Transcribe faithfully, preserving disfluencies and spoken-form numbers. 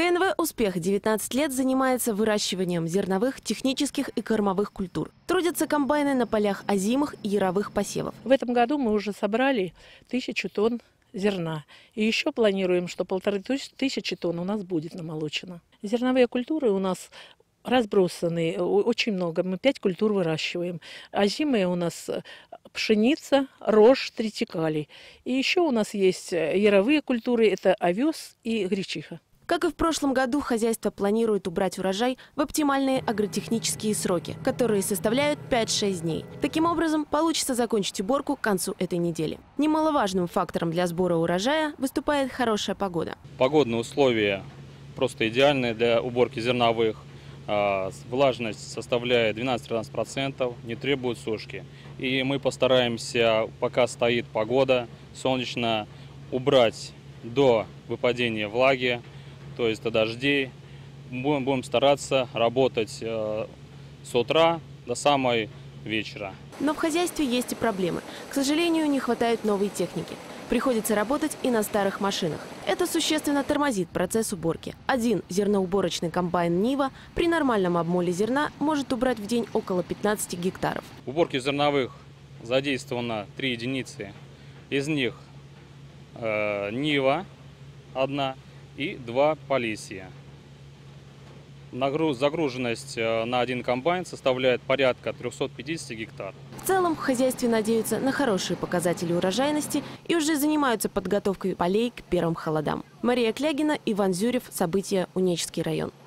ТНВ «Успех» девятнадцать лет занимается выращиванием зерновых, технических и кормовых культур. Трудятся комбайны на полях озимых и яровых посевов. В этом году мы уже собрали тысячу тонн зерна. И еще планируем, что полторы тысячи тонн у нас будет намолочено. Зерновые культуры у нас разбросаны очень много. Мы пять культур выращиваем. Озимые у нас пшеница, рожь, тритикалий. И еще у нас есть яровые культуры. Это овес и гречиха. Как и в прошлом году, хозяйство планирует убрать урожай в оптимальные агротехнические сроки, которые составляют пять-шесть дней. Таким образом, получится закончить уборку к концу этой недели. Немаловажным фактором для сбора урожая выступает хорошая погода. Погодные условия просто идеальные для уборки зерновых. Влажность составляет двенадцать-тринадцать процентов, не требует сушки. И мы постараемся, пока стоит погода солнечно, убрать до выпадения влаги, то есть до дождей. Будем, будем стараться работать э, с утра до самой вечера. Но в хозяйстве есть и проблемы. К сожалению, не хватает новой техники. Приходится работать и на старых машинах. Это существенно тормозит процесс уборки. Один зерноуборочный комбайн «Нива» при нормальном обмоле зерна может убрать в день около пятнадцати гектаров. В уборке зерновых задействовано три единицы. Из них э, «Нива» одна и два «Полесья». Нагруз, загруженность на один комбайн составляет порядка трёхсот пятидесяти гектар. В целом в хозяйстве надеются на хорошие показатели урожайности и уже занимаются подготовкой полей к первым холодам. Мария Клягина, Иван Зюрев. События. Унечский район.